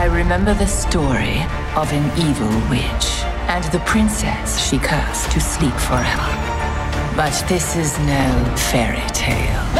remember the story of an evil witch and the princess she cursed to sleep forever. But this is no fairy tale.